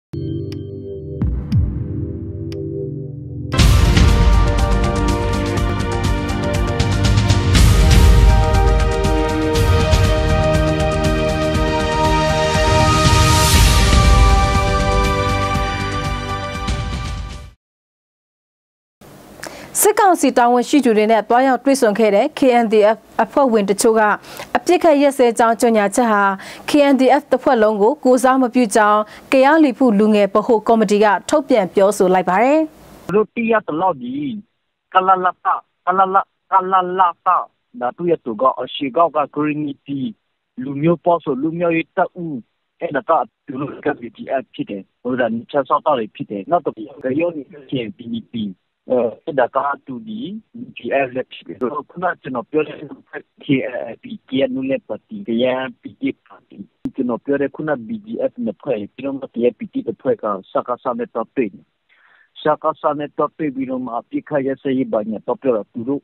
စစ်ကောင်စီတာဝန်ရှိသူတွေနဲ့တွားရောက်တွေ့ဆုံခဲ့တဲ့ Kndf အဖွဲ့ဝင်တချို့ကအပြစ်ခတ်ရက်စဲကြောင်းကြေညာချက်ဟာ Kndf တစ်ဖွဲ့လုံးကိုကိုစားမပြုကြောင်းကြားလီဖူလူငယ်ဗဟိုကော်မတီကထုတ်ပြန်ပြောဆိုလိုက်ပါတယ်။တို့တီးရတလို့ဒီကလလတာဒါတူရတူကအရှိကောက်က community လူမျိုးပေါ်ဆိုလူမျိုးရေးတူအဲ့ဒါကသူတို့က Kndf ဖြစ်တယ်ဟိုဒါချက်စောက်တော့ဖြစ်တယ်နောက်တော့ကြောနေချင်း PDPဒါကတူဒီ GF လက်ဖြစ်တယ်ခုနကျွန်တော်ပြောတဲ့ KPK နူလက်ပါတီ KPK ပါတီကျွန်တော်ပြောတဲ့ခုန BGF နဲ့ဖွဲ့ပြီးတော့ KPT တဲ့ဖွဲ့ကစကားစနဲ့တော့ပြင်စကားစနဲ့တော့ပြင်ပြီးတော့အပိခရစေးဘာညာတော့ပြောသူတို့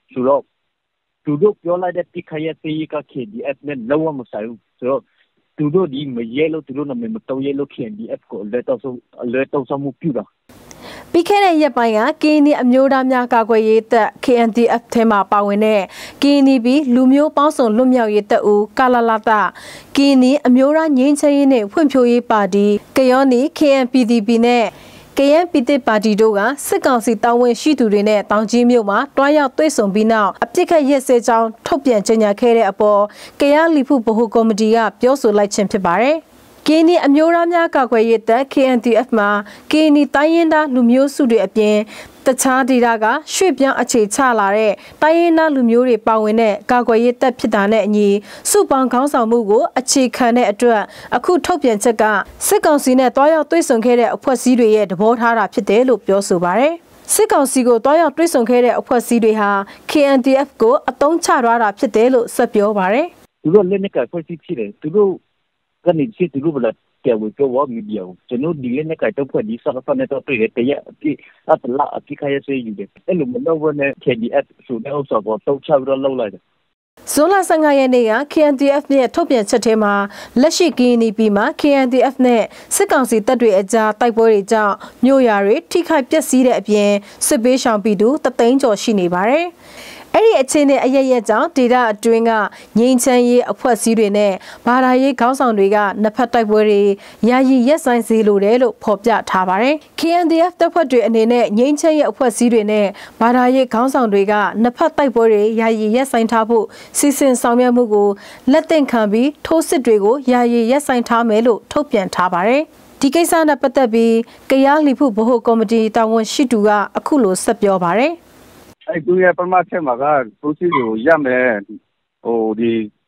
ပြောလိုက်တဲ့ပိခရစေးက KDF နဲ့လောမဆိုင်ဘူးဆိုတော့သူတို့ဒီမရဲလို့သူတို့နာမည်မတော်ရဲလို့ KDF ကိုလက်တော့မှုပြတာပြီးခဲ့တဲ့ရက်ပိုင်းကကင်းနီအမျိုးသားများကာကွယ်ရေးတပ် Kndf ထဲမှာပါဝင်တဲ့ကင်းနီပြီးလူမျိုးပေါင်းစုံလွတ်မြောက်ရေးတပ်ဦးကာလာလာတာကင်းနီအမျိုးသားငြိမ်းချမ်းရေးနဲ့ဖွံ့ဖြိုးရေးပါတီကယောနီ KNPDP နဲ့ KNPT ပါတီတို့ကစစ်ကောင်စီတာဝန်ရှိသူတွေနဲ့တောင်ကြီးမြို့မှာတွားရောက်တွေ့ဆုံပြီးနောက်အပြစ်ခတ်ရက်စဲကြောင်းထုတ်ပြန်ကြေညာခဲ့တဲ့အပေါ်ကြားလီဖူဗဟိုကော်မတီကပြောဆိုလိုက်ခြင်းဖြစ်ပါတယ်ကင်းနီအမျိုးသားများကာကွယ်ရေးတပ် Kndf မှာကင်းနီတိုင်းရင်းသားလူမျိုးစုတွေအပြင်တခြားဒေသကရွှေ့ပြောင်းအခြေချလာတဲ့တိုင်းရင်းသားလူမျိုးတွေပါဝင်တဲ့ကာကွယ်ရေးတပ်ဖြစ်တာနဲ့အညီစုပေါင်းခေါင်းဆောင်မှုကိုအခြေခံတဲ့အတွက်အခုထုတ်ပြန်ချက်ကစစ်ကောင်စီနဲ့တွားရောက်တွေ့ဆုံခဲ့တဲ့အဖွဲ့အစည်းတွေရဲ့သဘောထားတာဖြစ်တယ်လို့ပြောဆိုပါတယ်စစ်ကောင်စီကိုတွားရောက်တွေ့ဆုံခဲ့တဲ့အဖွဲ့အစည်းတွေဟာ Kndf ကိုအသုံးချထားတာဖြစ်တယ်လို့ဆက်ပြောပါတယ်သူတို့လက်နက်ကဖွဲ့စည်းဖြစ်တယ်သူတို့ကနေချစ်သူတို့ဘလက်ကဲဝေပြောဝမီဒီယာကျွန်တော်ဒီလက်နဲ့ကတော့ဖွဲ့ဒီစကားနဲ့တော့တွေ့တယ်ရဲ့အပလာအပိခရစေးယူတယ်အဲ့လိုမလုပ်ဘဲနဲ့ KDF ဆိုတဲ့ဥစ္စာကိုတော့ချပြီးတော့လုပ်လိုက်တယ်ဇွန်လ15ရက်နေ့က Kndf ရဲ့ထုတ်ပြန်ချက်ထဲမှာလက်ရှိကင်းနီပြည်မှာ Kndf နဲ့စစ်ကောင်စီတပ်တွေအကြားတိုက်ပွဲတွေကြောင့်မြို့ရွာတွေထိခိုက်ပျက်စီးတဲ့အပြင်စစ်ပေးရှောင်ပြည်သူ3သိန်းကျော်ရှိနေပါတယ်အဲ့ဒီအခြေအနေအရရက်ကြောင့်ဒေတာအတွင်းကငြိမ်းချမ်းရေးအဖွဲ့အစည်းတွေနဲ့ဘာသာရေးခေါင်းဆောင်တွေကနှစ်ဖက်တိုက်ပွဲတွေယာယီရက်ဆိုင်စေလိုတယ်လို့ဖော်ပြထားပါတယ်။ Kndf တပ်ဖွဲ့တွေအနေနဲ့ငြိမ်းချမ်းရေးအဖွဲ့အစည်းတွေနဲ့ဘာသာရေးခေါင်းဆောင်တွေကနှစ်ဖက်တိုက်ပွဲတွေယာယီရက်ဆိုင်ထားဖို့စီစဉ်ဆောင်ရွက်မှုကိုလက်သင့်ခံပြီးထိုးစစ်တွေကိုယာယီရက်ဆိုင်ထားမယ်လို့ထုတ်ပြန်ထားပါတယ်။ဒီကိစ္စနဲ့ပတ်သက်ပြီးကြားလီဖူဗဟိုကော်မတီတာဝန်ရှိသူကအခုလိုဆက်ပြောပါတယ်အဲ့သူရဲ့ပထမချက်မှာကသူစီကိုရမယ်ဟိုဒီ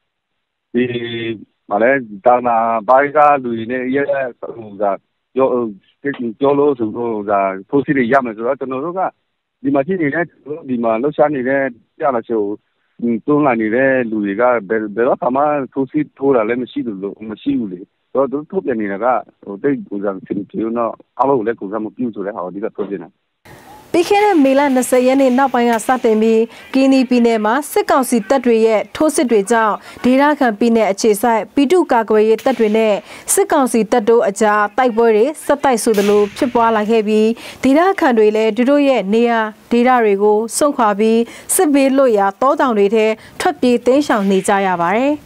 မလဲတာနာဘိုင်ကလူနေရဲ့ဟိုဒါကျော်လို့ဆိုတော့ဒါသူစီရမယ်ဆိုတော့ကျွန်တော်တို့ကဒီမှာရှိနေတဲ့ဒီမှာလှုပ်ရှားနေတဲ့ကြလာချိုတွန်းလာနေတဲ့လူတွေကဘယ်တော့မှသူစီထိုးတာလည်းမရှိဘူးလေတော့သူထုတ်ပြန်နေတာကဟိုတိတ်ကိုစားစင်ပြေတော့အားလုံးလည်းကိုစားမပြုတ်ဆိုတဲ့ဟာဒီကထုတ်ပြန်တာပြီးခဲ့တဲ့မေလ20ရက်နေ့နောက်ပိုင်းကစတင်ပြီးကင်းနီပြည်နယ်မှာစစ်ကောင်စီတပ်တွေရဲ့ထိုးစစ်တွေကြောင့်ဒေသခံပြည်နယ်အခြေစိုက်ပြည်သူ့ကာကွယ်ရေးတပ်တွေနဲ့စစ်ကောင်စီတပ်တို့အကြားတိုက်ပွဲတွေဆက်တိုက်ဆိုသလိုဖြစ်ပွားလာခဲ့ပြီးဒေသခံတွေလည်းသူတို့ရဲ့နေရာဒေသတွေကိုစွန့်ခွာပြီးစစ်ဘေးလွတ်ရာတောတောင်တွေထဲထွက်ပြေးတိမ်းရှောင်နေကြရပါတယ်။